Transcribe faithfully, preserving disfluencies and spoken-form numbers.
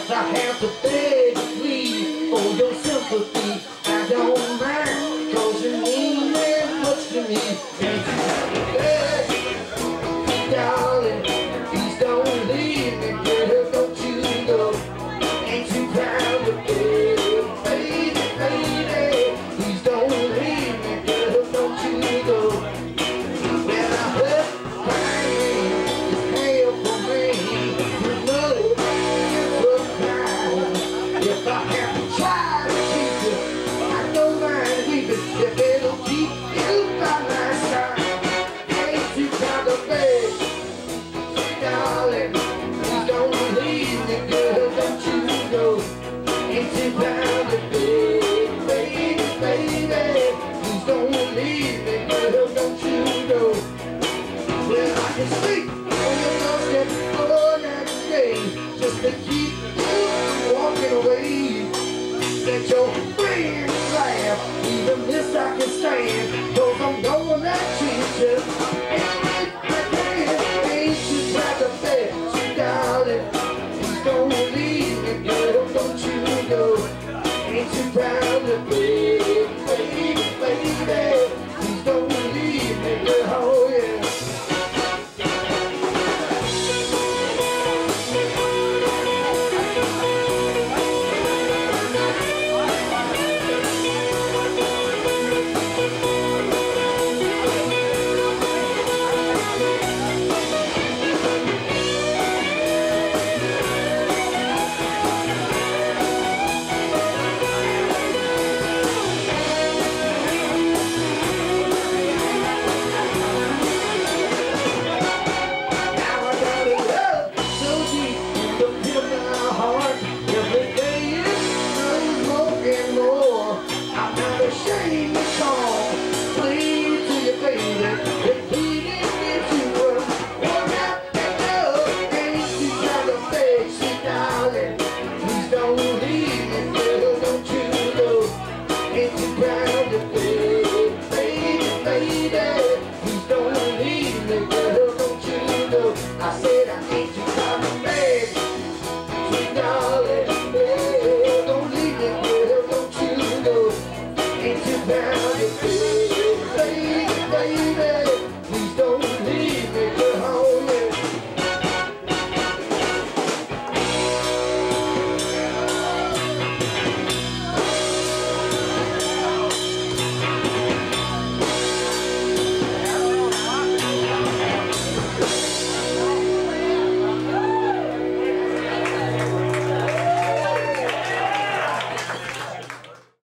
If I have to beg and plead for your sympathy, I don't mind, 'cause you mean very much to me. And you have to beg, darling, please don't leave me, girl, don't you go. Ain't you proud to beg, baby, baby, please don't leave me, girl, don't you go. When I hurt, crying, it's hell for me. You know it, but crying. If I have to try to keep you, I don't mind weeping if it'll keep you by my side. Ain't you proud to beg, darling, please don't leave me, girl, don't you go. Ain't you proud to beg, baby, baby, please don't leave me, girl, don't you go. Well, I can sleep on your doorstep all night day, just to keep you walking away. Let your friends laugh, even this I can stand, 'cause I'm gonna treat you every day. Ain't you proud to beg, sweet darling, please don't leave me, girl, don't you go. Ain't you proud to beg, baby, baby, please don't leave me, girl, oh yeah. I said I ain't you proud to beg, sweet darling, baby, don't leave me, girl, don't you go. Ain't you proud to beg, baby, baby.